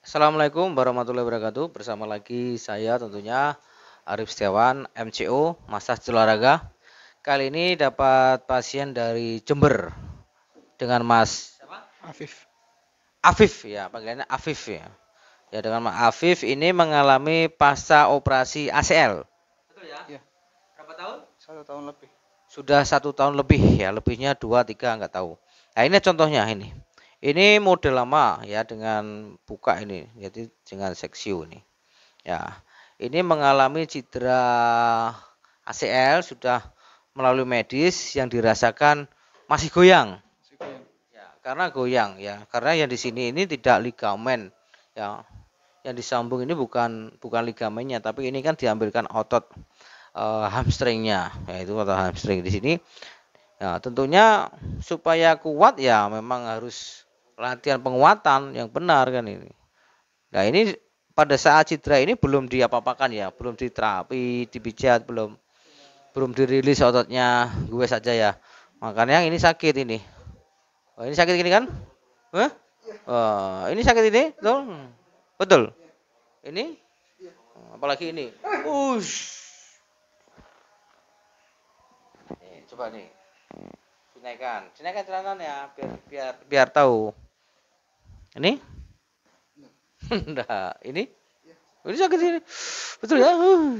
Assalamualaikum warahmatullahi wabarakatuh. Bersama lagi saya tentunya Arif Setiawan, MCO, Massas Olahraga. Kali ini dapat pasien dari Jember dengan Mas Afif. Afif ya, panggilannya Afif ya. Ya dengan Mas Afif ini mengalami pasca operasi ACL. Betul ya? Ya, Berapa tahun? 1 tahun lebih. Sudah 1 tahun lebih ya, lebihnya 2, 3 nggak tahu. Nah ini contohnya ini. Ini model lama ya dengan buka ini, jadi dengan seksiu ini. Ya, ini mengalami cedera ACL sudah melalui medis yang dirasakan masih goyang. Masih goyang. Ya, karena goyang ya, karena yang di sini ini tidak ligamen ya. Yang disambung ini bukan ligamennya, tapi ini kan diambilkan otot hamstringnya, yaitu otot hamstring di sini. Ya, tentunya supaya kuat ya memang harus latihan penguatan yang benar kan ini. Nah, ini pada saat cedera ini belum diapa-apakan ya, belum diterapi, dipijat, belum dirilis ototnya, gue saja ya. Makanya ini sakit ini. Oh, ini sakit ini kan? Hah? Oh, ini sakit ini, betul? Betul. Ini? Apalagi ini. Ush. Nih, coba nih. Dinaikkan celananya biar tahu. Ini? Enggak, ini? Ini sakit ini. Betul ya?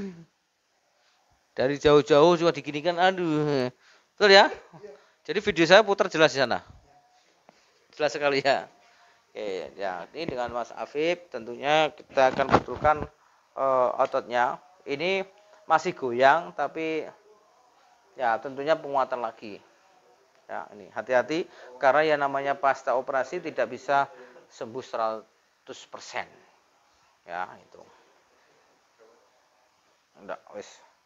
Dari jauh-jauh cuma diginikan, aduh. Betul ya? Jadi video saya putar jelas di sana. Jelas sekali ya. Oke, ya ini dengan Mas Afif tentunya kita akan betulkan ototnya. Ini masih goyang tapi ya tentunya penguatan lagi. Ya, ini hati-hati karena yang namanya pasca operasi tidak bisa sembuh 100%. Ya, itu. Enggak, wis.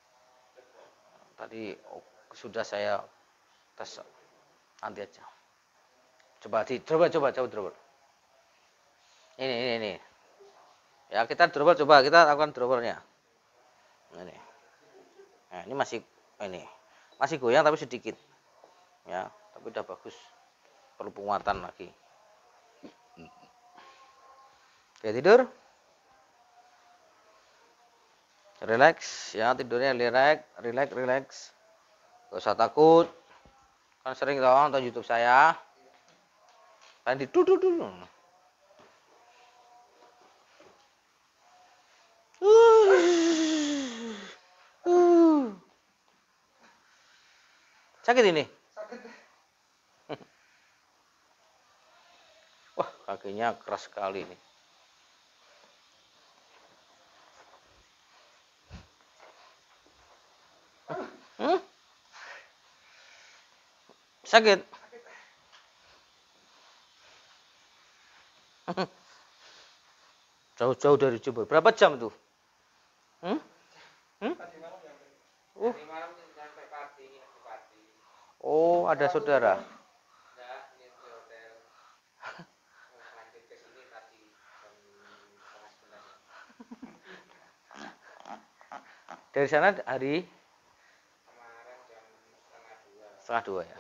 Tadi sudah saya tes nanti aja. Coba. Ini. Ya, kita dribble coba kita lakukan dribblenya. Ini. Nah, ini masih goyang tapi sedikit. Ya, tapi udah bagus. Perlu penguatan lagi. Oke, tidur. Relax ya, tidurnya relax. Gak usah takut. Kan sering dong nonton YouTube saya. Kan duduk dulu. Sakit ini? Sakit. Wah, kakinya keras sekali ini. Hmm? Sakit. Jauh-jauh dari Jember. Berapa jam tuh? Hmm? Hmm? Uh. Oh, ada saudara. Dari sana hari setengah dua ya.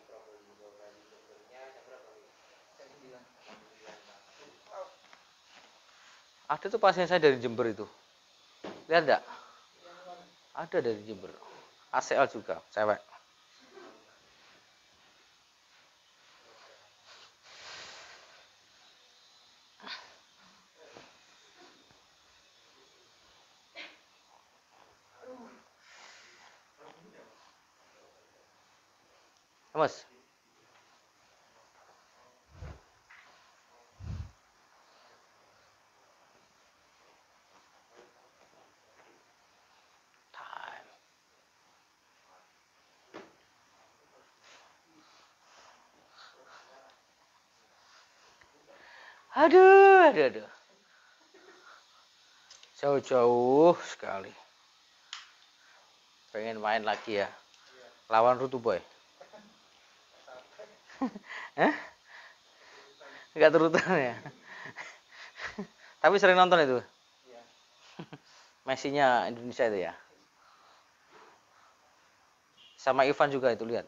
Ada tuh pasien saya dari Jember itu. Lihat enggak? Ada dari Jember. ACL juga, cewek. Mas. Time. Aduh. Jauh-jauh sekali. Pengen main lagi ya. Lawan Rutu Boy. Hah? Enggak terutan ya. Tapi sering nonton itu. Messi-nya Indonesia itu ya. Sama Ivan juga itu lihat.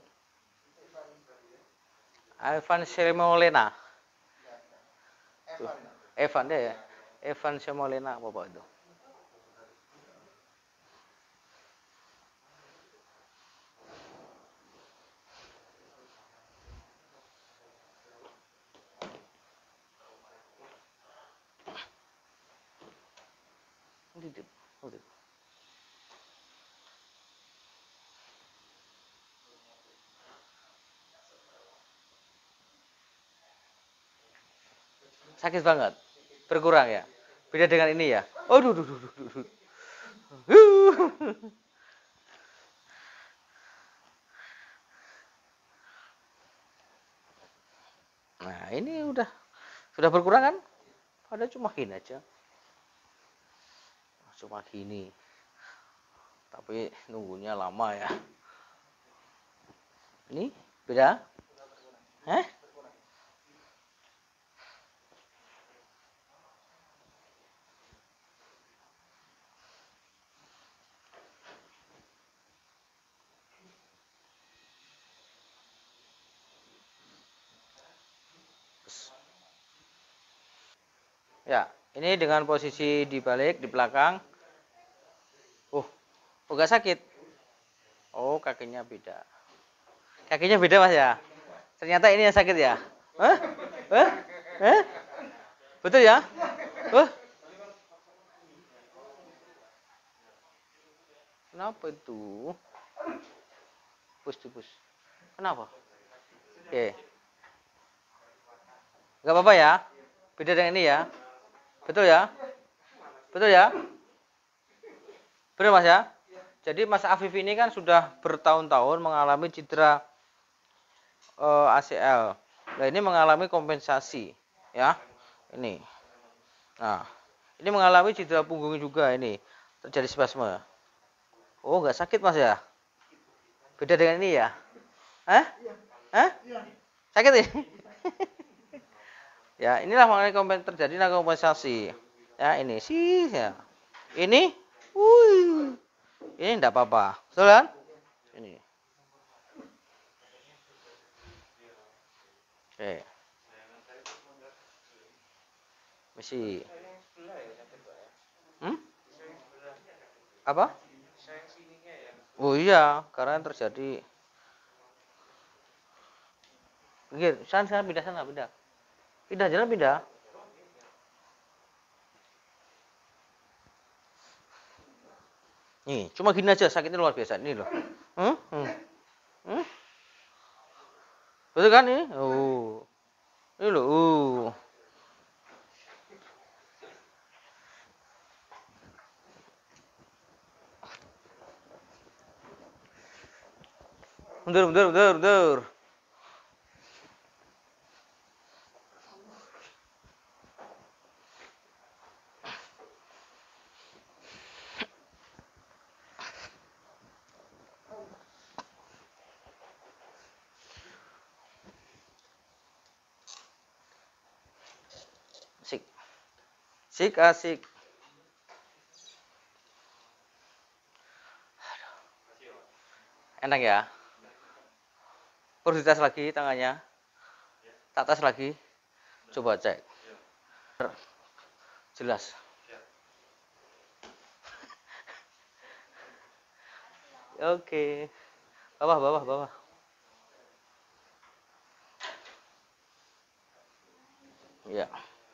Ivan Seremolena. Evan deh ya. Evan Semolena apa itu? Sakit banget. Berkurang ya. Beda dengan ini ya. Oh, duh, duh, duh, duh, duh. Nah, ini sudah berkurang kan? Padahal cuma gini aja. Cuma gini. Tapi nunggunya lama ya. Ini beda? Hah? Ya, ini dengan posisi dibalik di belakang. Oh, enggak sakit. Oh, kakinya beda. Kakinya beda Mas ya. Ternyata ini yang sakit ya. Hah? Hah? Hah? Betul ya? Hah? Kenapa itu? Push. Kenapa? Oke. Enggak apa-apa ya. Beda dengan ini ya. Betul ya? Betul ya? Benar Mas ya? Jadi Mas Afif ini kan sudah bertahun-tahun mengalami cedera ACL. Nah, ini mengalami kompensasi ya. Ini. Nah, ini mengalami cedera punggung juga ini. Terjadi spasme. Oh, nggak sakit Mas ya? Beda dengan ini ya? Hah? Hah? Sakit ini? Ya, inilah makanya terjadi kompensasi. Ya, ini sih ya. Ini, ini enggak apa-apa. Betul kan? Ini. Oke. Misi. Hmm? Apa? Oh iya, karena terjadi. Sana pindah sana, pindah. Pindah jalan pindah. Nih, cuma gini aja sakitnya luar biasa ini loh. Hmm? Hmm? Hmm? Betul kan ini? Oh. Ini loh. Mundur. Asik. Asik. Enak ya? Perlu dites lagi tangannya. Tak tes lagi. Coba cek. Jelas. Oke. Bawah. Ya.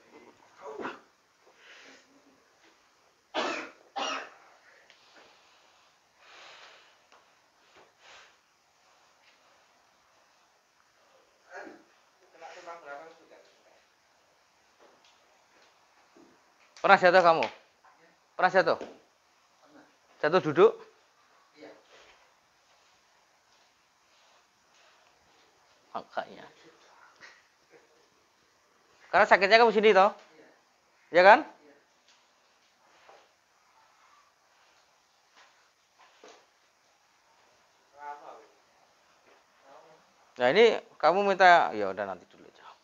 Pernah jatuh kamu? Pernah jatuh? Jatuh duduk? Makanya. Karena sakitnya kamu sini toh? Ya kan? Nah ini kamu minta, ya udah nanti dulu aja.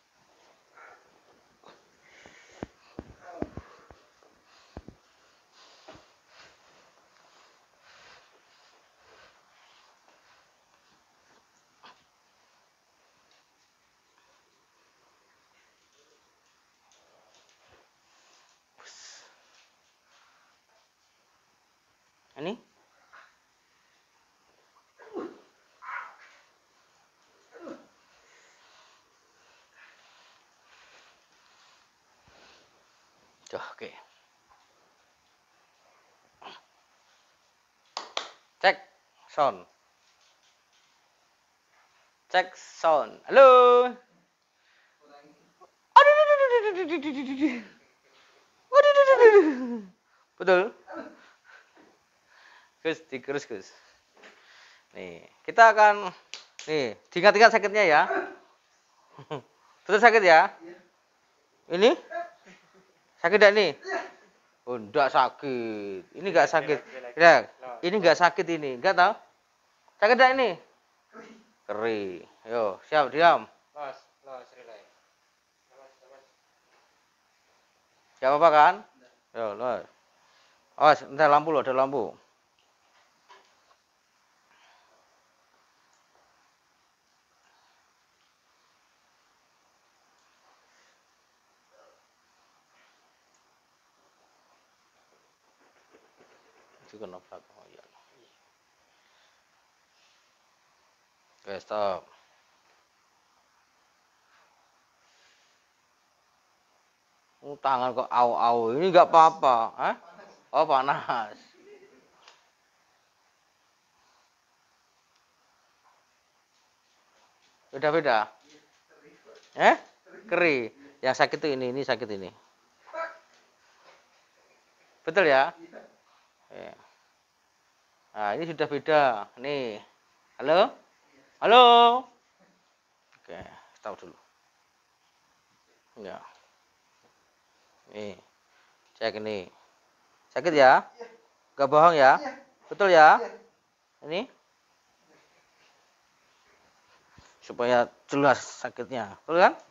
Oke. Cek sound. Cek sound. Halo. Aduh, aduh, aduh, aduh, aduh, aduh, aduh, aduh. Aduh, aduh, aduh, aduh. Betul. Gus, terus Gus. Nih, kita akan nih, diingat-ingat sakitnya ya. Betul sakit ya? Ini? Sakit enggak nih? Oh, enggak sakit. Ini enggak sakit. Ya, ini enggak sakit ini. Enggak tahu? Sakit enggak ini? Keri. Yo, siap, diam. Relax. Siap apa kan? Yo, los. Awas, entar lampu loh, ada lampu. Itu kenapa? Oh, iya. Oke, stop. Tangan kok au-au. Ini enggak apa-apa. Hah? Oh, panas. Beda-beda. Keri. Yang sakit tuh ini sakit ini. Betul ya? Ya. Nah, ini sudah beda. Nih. Halo? Halo? Oke, stop dulu. Ya. Nih. Cek ini. Sakit ya? Gak bohong ya? Betul ya? Ini supaya jelas sakitnya. Betul kan?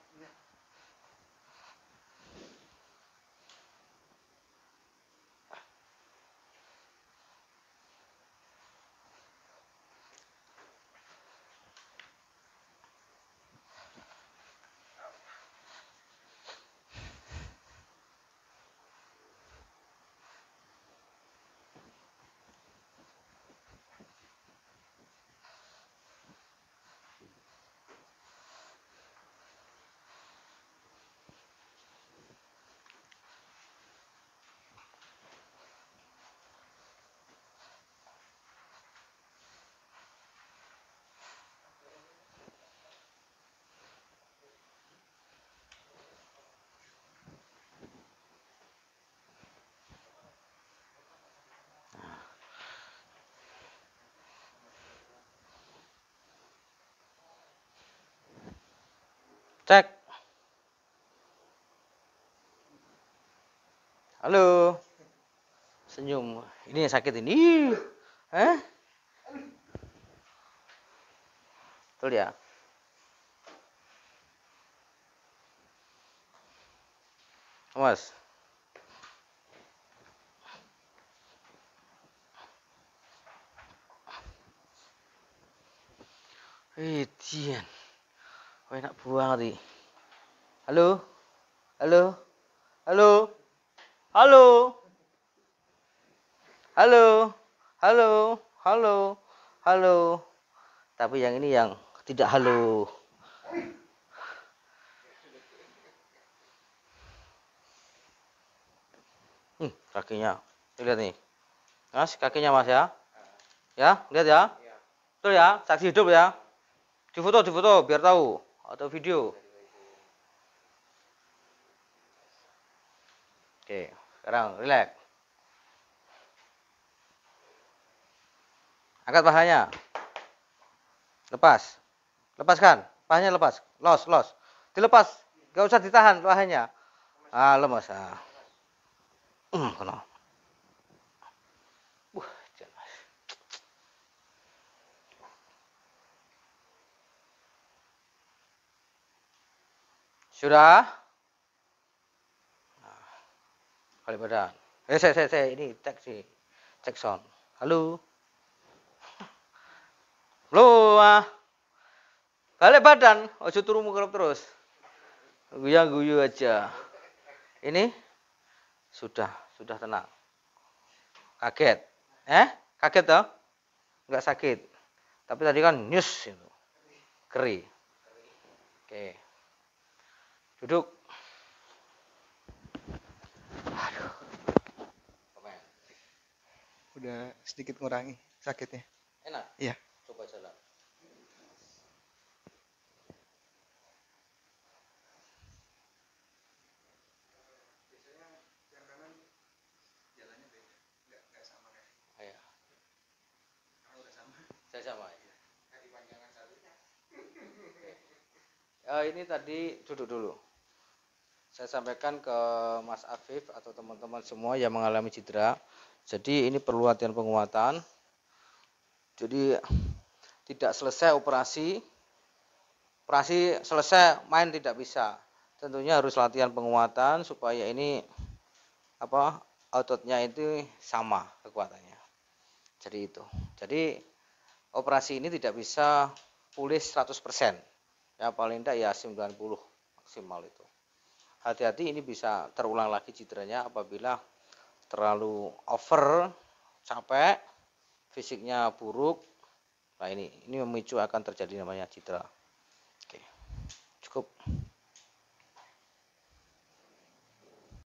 Cek. Halo. Senyum. Ini yang sakit ini. Betul ya? Mas. Jian. Oh, enak buang tadi. Halo? Halo? Halo? Halo? Halo? Halo? Halo? Halo? Tapi yang ini yang tidak halo. Kakinya. Lihat nih. Mas, kakinya Mas ya. Ya, lihat ya. Betul ya? Saksi hidup ya. Difoto biar tahu atau video. Oke, sekarang relax. Angkat pahanya. Lepas. Lepaskan. Pahanya lepas. Los. Dilepas. Gak usah ditahan pahanya. Lemas. Kena. Jelas. Sudah? Balik badan. Saya ini cek sound. Halo. Balik badan, ojo turu mukrep terus. Guyu aja. Ini sudah tenang. Kaget. Kaget toh? Enggak sakit. Tapi tadi kan nyus itu. Keri. Oke. Duduk. sedikit ngurangi sakitnya. Enak. Iya. Coba jalan. Iya. Saya sama ya. Ini tadi duduk dulu. Saya sampaikan ke Mas Afif atau teman-teman semua yang mengalami cedera. Jadi ini perlu latihan penguatan. Jadi tidak selesai operasi selesai main tidak bisa. Tentunya harus latihan penguatan supaya ini ototnya itu sama kekuatannya. Jadi itu. Jadi operasi ini tidak bisa pulih 100%. Ya paling tidak ya 90 maksimal itu. Hati-hati ini bisa terulang lagi cederanya apabila terlalu over, capek, fisiknya buruk. Nah ini memicu akan terjadi namanya cedera. Oke. Cukup.